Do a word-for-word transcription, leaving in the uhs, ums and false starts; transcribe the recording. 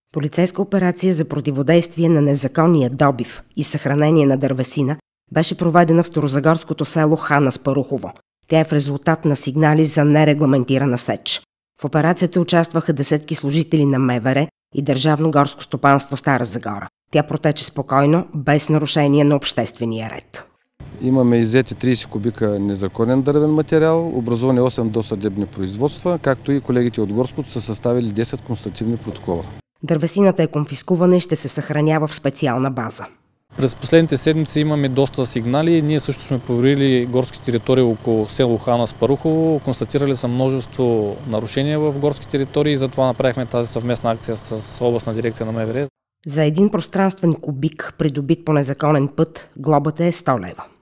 Полицейска операция за противодействие на незаконния добив и съхранение на дървесина беше проведена в старозагорското село Хан Аспарухово. Тя е в резултат на сигнали за нерегламентирана сеч. В операцията участваха десетки служители на МВР и Държавно горско стопанство Стара Загора. Тя протече спокойно, без нарушение на обществения ред. Имаме иззети трийсет кубика незаконен дървен материал, образувани осем досъдебни производства, както и колегите от Горското са съставили десет констативни протокола. Дървесината е конфискувана и ще се съхранява в специална база. През последните седмици имаме доста сигнали. Ние също сме проверили горски територии около село Хан Аспарухово. Констатирали са множество нарушения в горски територии и затова направихме тази съвместна акция с областна дирекция на МВР. За един пространствен кубик, придобит по незаконен път, глобата е сто лева.